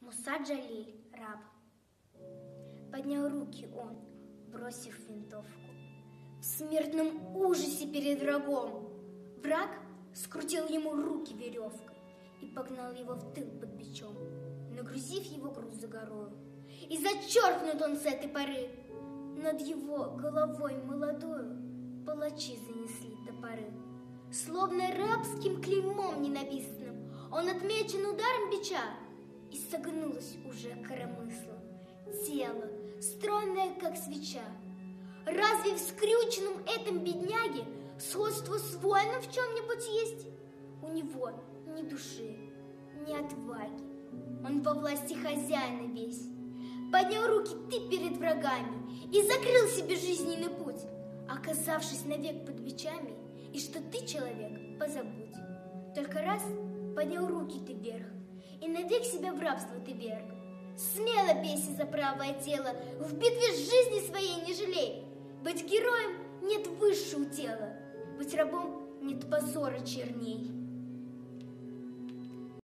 Муса Джалиль, раб. Поднял руки он, бросив винтовку, в смертном ужасе перед врагом. Враг скрутил ему руки веревкой и погнал его в тыл под бичом, нагрузив его груз за горою. И зачеркнут он с этой поры. Над его головой молодою палачи занесли топоры. Словно рабским клеймом ненавистным он отмечен ударом бича, и согнулось уже коромысло тело, стройное, как свеча. Разве в скрюченном этом бедняге сходство с воином в чем-нибудь есть? У него ни души, ни отваги. Он во власти хозяина весь. Поднял руки ты перед врагами и закрыл себе жизненный путь, оказавшись навек под бичами, и что ты человек, позабудь. Только раз поднял руки ты вверх, и навек себя в рабство ты верг. Смело бейся за правое тело, в битве жизни своей не жалей. Быть героем нет высшего тела, быть рабом нет позора черней.